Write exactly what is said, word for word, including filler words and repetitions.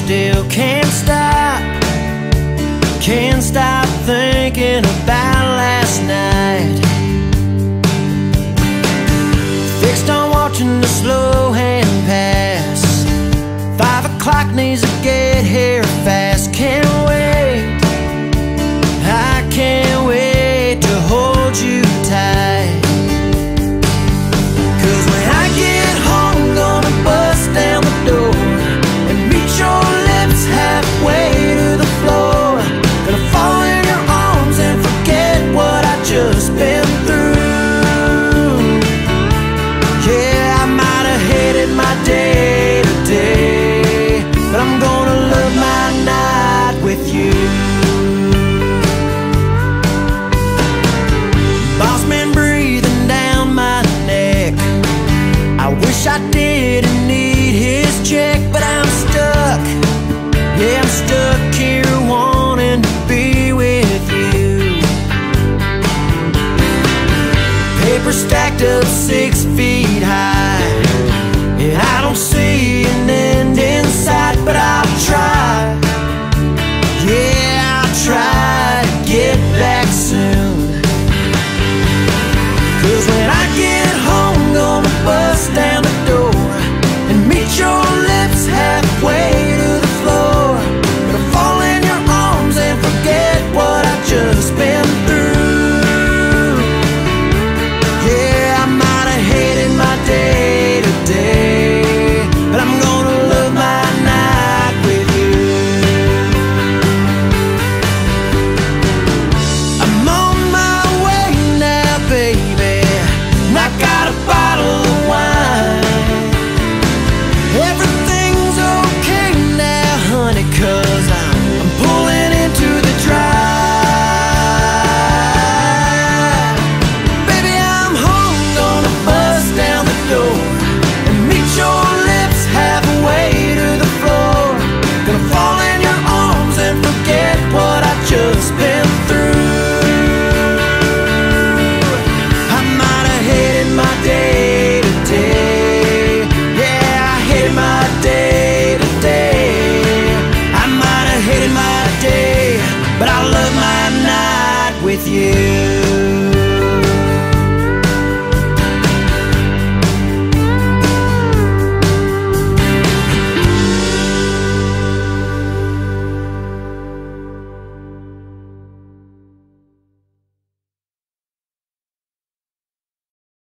still can't stop, can't stop thinking about last night. Fixed on watching the slow hand pass. Five o'clock needs to get here fast. Can't wait, I can't wait to hold you tight. Cause when I get home, I'm gonna bust down the door and meet your lips halfway to the floor. Gonna fall in your arms and forget what I just been through. Yeah, I might have hated my day today, but I'm gonna love my night with you. Boss man breathing down my neck. I wish I didn't need his check, but I'm stuck. Yeah, I'm stuck here wanting to be with you. Paper stacked up six